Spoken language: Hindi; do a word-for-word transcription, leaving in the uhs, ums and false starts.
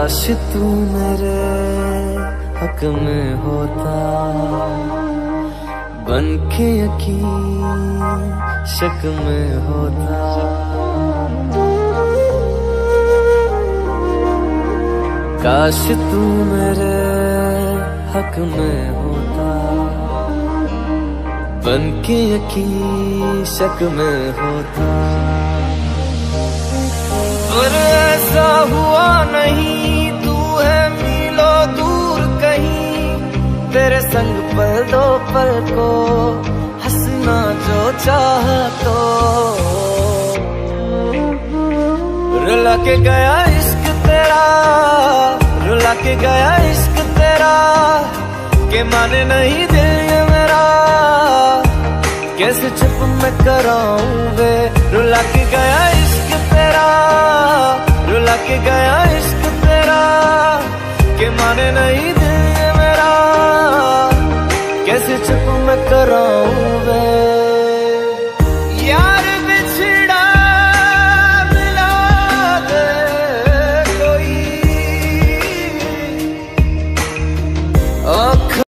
काश तू मेरे हक में होता, बन के यकीन शक में होता। काश तू मेरे हक में होता, बन के यकीन शक में होता। पर ऐसा हुआ नहीं, तू है मीलों दूर कहीं, तेरे संग पल दो पल को हंसना जो चाह तो। रुला के गया इश्क तेरा, रुला के गया इश्क तेरा, के माने नहीं दिल ये मेरा, कैसे चुप मैं कराऊं वे। रुला के गया इश्क तेरा, रुला के गया इश्क तेरा, के माने नहीं दिल ये मेरा, कैसे चुप मैं कराऊं